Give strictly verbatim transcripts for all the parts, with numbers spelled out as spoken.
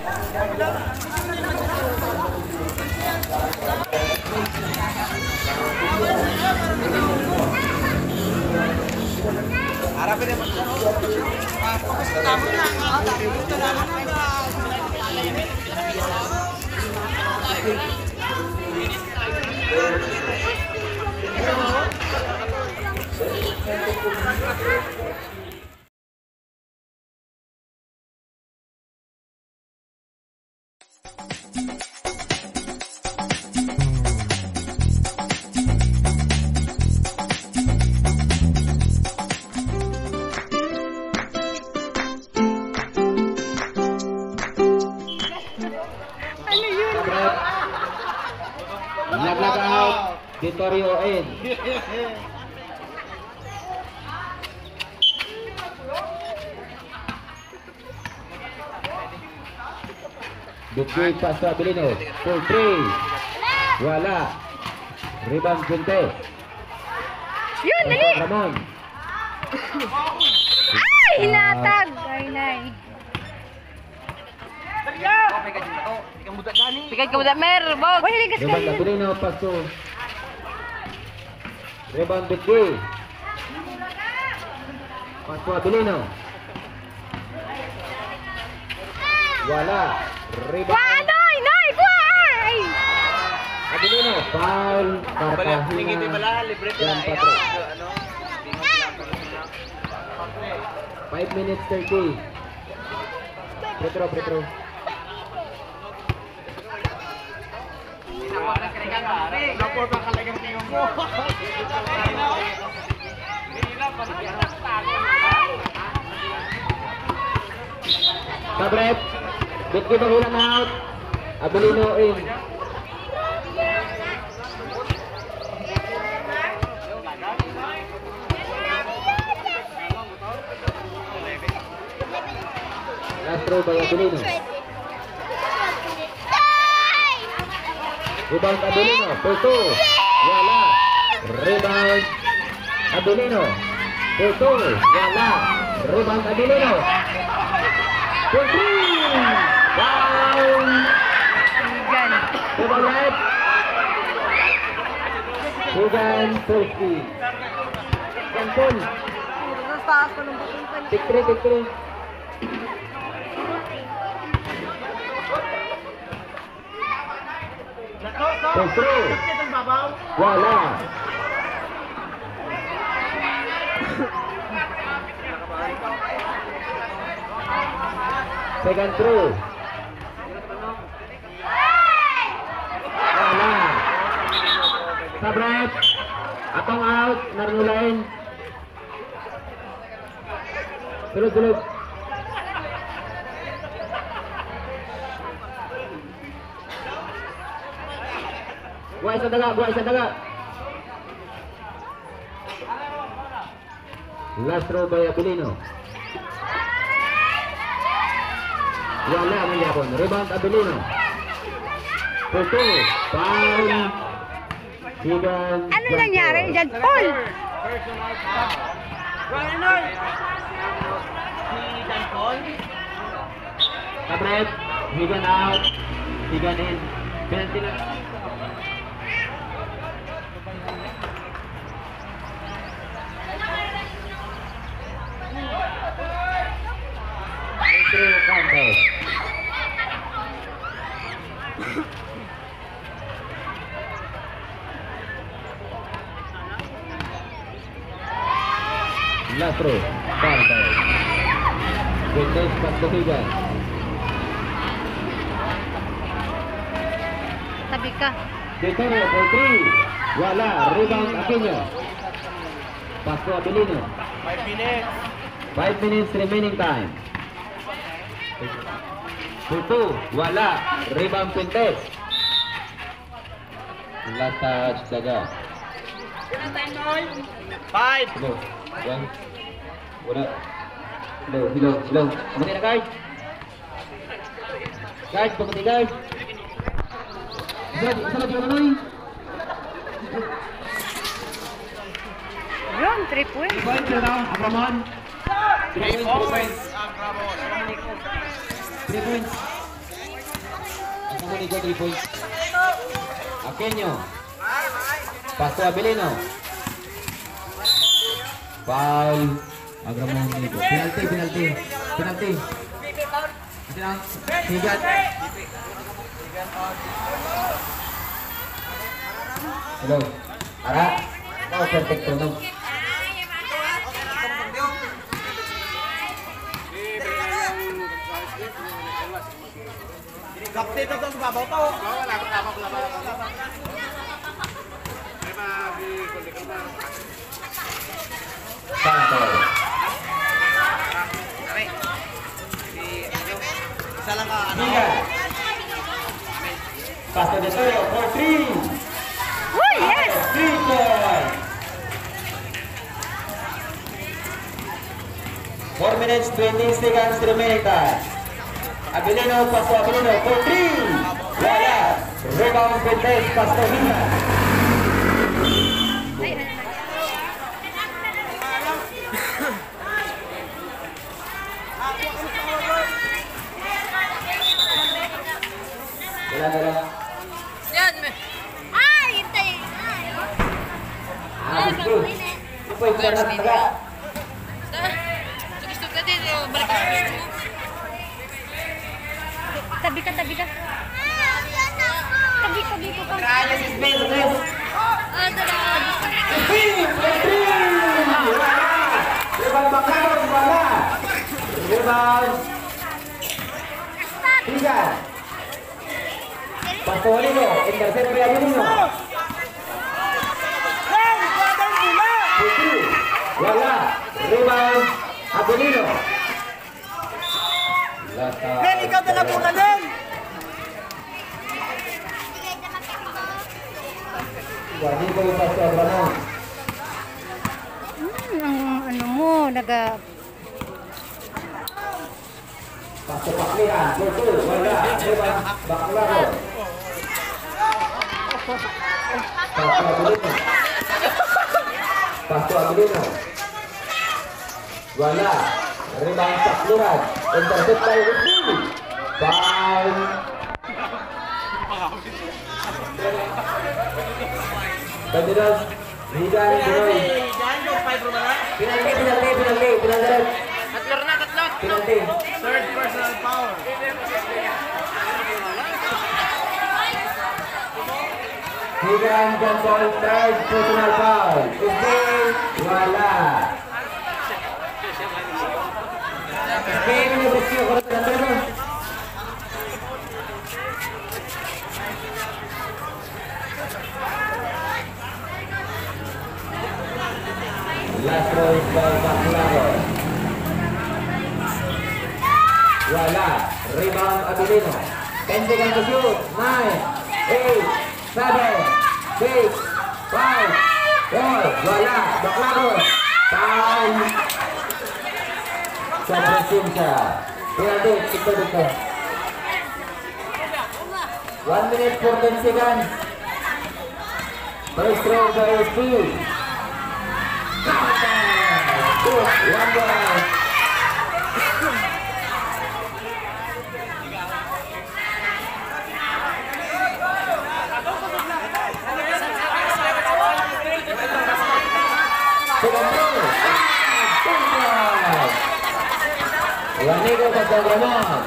Harapin naman siya. Fokus na naman lang. Ito naman Naglag out, Vittorio in. Bukid pa sa Abilino, four three. Wala. Rebound Junte. Yun, dali! Ramon. Ay, hinatag! Ay, nay. Pikad ka mo da, mer, bog! Wala, ligas ka Rebound yun. Abilino, paso. Rebound Bukid. Paso Abilino. Wala. Rebound. Wah, nay, nay, kuhay! Abilino, foul. Tingin di pala, libre pala. Yan, patro. five minutes thirty. Retro, retro. Napor ka kalagang tingin mo. Sabret. Bukid ang ulang out. Abilino in. Last throw by Abilino. Rebound Abilino, Porto. Wala. Rebound Abilino. Porto. Wala. Rebound Abilino. Porto. Down. Hugan. Double red. Hugan Turski. Kampun. Ang taas ko ng butong pa. Tik three, tik three. Porto. Wala. Second throw. Wala. Sabret. Atong out. Narnulain. Tulog-tulog. Buhay sa daga. Buhay sa daga. Last throw by Abilino. Wala man yapon. Rebound Abilino. Porto. Foul. Higan. Ano nangyari dyan, Paul? Sabret. Higan out. Higan in. Penalty na. Through contest. Last throw. Contest. Contest pagtuhigan. Tabi ka. Vittorio for three. Wala. Rebound Aquino. Paso Abilino. five minutes. five minutes remaining time. Tutu, wala. Rebound Quintes. Last touch, Daga. Five. Hello. One. Wala. Hello, hello, hello. Pagkati na, guard. Guard, pagkati, guard. Isa, isa lagi yung anoy. Yun, three points. Points na lang, Abraman. Three points. Ang Ramon. Three points. Monico, three points. Aqueño. Pasto Abelino. Foul. Agramon Monico. Penalty, penalty. Penalty. Higat. Hello. Ara. Oh, perfecto, no. Kapte ito sa babaw to. Santo. Isa lang ka, ano? Higat. Pasto de Soyo for three. Oh, yes! Three points. Four minutes, twenty seconds remaining time. Abelino, Pasto Abelino for three. Wala. Rebound Pintes, Pasto Higat. Ay, ano na. Wala, wala. Ay, hintay! Ah, gusto. Ito yung sarap taga. Tabi ka, tabi ka. Tabi, tabi ko ka. Paralysis business. Ah, tabi ka. Three, three. Wala. Rebound Baclaros, wala. Rebound. Higat. Pasto Abelino, intercept by Abelino. Putri, wala. Rebound Abelino. Lata. Ben, ikaw na lang muna din! Wadi ko yung Pasto Abelino. Hmm, ang ano mo, naga... Pasto Paklihan, Putri, wala. Rebound Baclaros. Pasto Abelino. Pasto Abelino. Wala. Rebound Paklihan. Intercept by Putri. Foul. Banderas. Higan, Binoy. Diyan yung five room na. Penalty, penalty, penalty, penalty. Tatlor na, tatlor! Penalty. Third personal foul. Higan, John Paul, third personal foul. Spain, wala. Spain, nabusyo ko rin ang ano. Last row is by Baclaros. Wala. Rebound Abelino. ten seconds to shoot. nine, eight, seven, six, five, four. Wala. Baclaros. Time. Sobrang simsa. Penalty. Ito dito. one minute fourteen seconds. First row by Steve. Two. One ball. Juanico contra Agramon.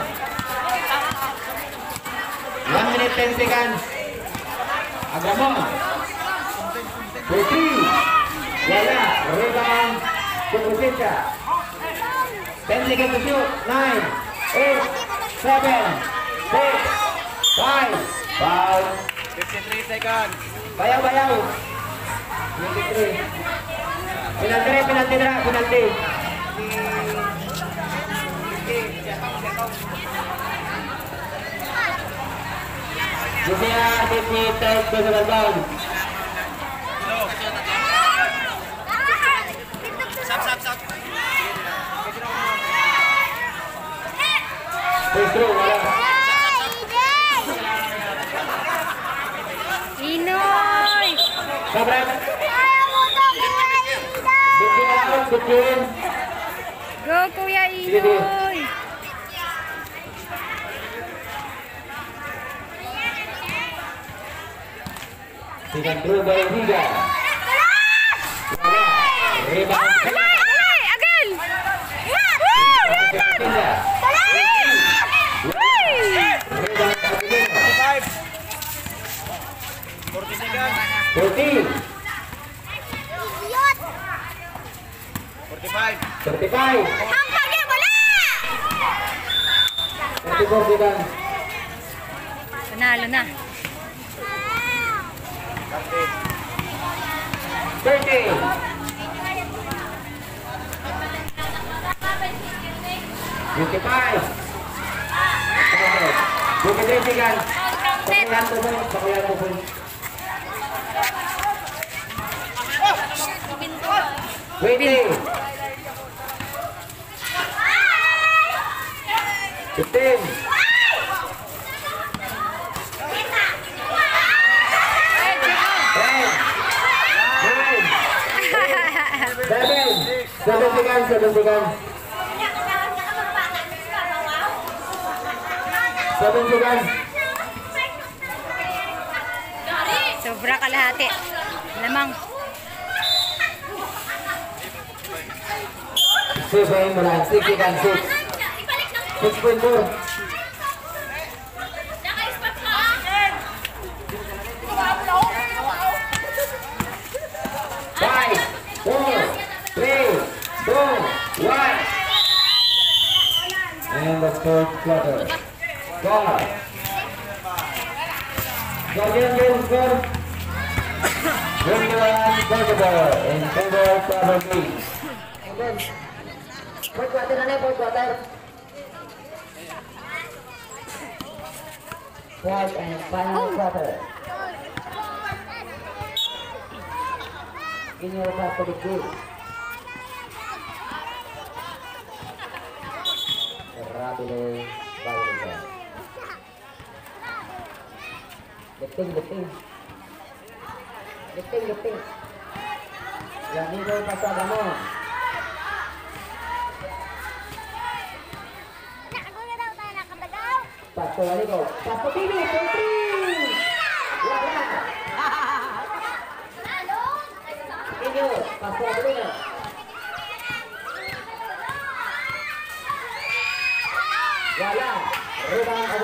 one minute ten seconds. Agramon. Putri. Wala. Rebound. Kukusita. ten seconds to shoot. nine, eight, seven, six, five. Foul. fifty-three seconds. Bayaw, bayaw. twenty-three. Penalty, penalty na, penalty. Lucia, fifty, third personal foul. Sap, sap, sap. First row, wala. Inoy! Sabrak. Bikin out, bikin. Go, Kuya Inoy! dengan Rubel Higa. Wala. Rebound. Agil! Higa. Rebound Abilino. five. forty seconds. fourteen. forty-five. thirty-five. Hampagnya bola! thirty-four seconds. Panalo na. thirty. twenty-five. twenty-three seconds. Pakuyan po po. Pakuyan po po. twenty. fifteen. Seven. Seven seconds. Seven seconds. Seven seconds. Sobra kalahati. Lamang. Six point mo lang. Six seconds. Six. Six point four. Five. Four. Three. Two. One. And the third quarter. Score. Guardian game score. twenty-one forty-four in favor of Clover Green. Fourth quarter na na, fourth quarter. Fourth and final quarter. Junior Catholic Group. Rabile Bailita. Lifting, lifting. Lifting, lifting. Yang ini pasal kamu. Pasto lagi kau. Pasto Bibi, Putri. Wala. Ini pasto lagi na. Wala. Rebound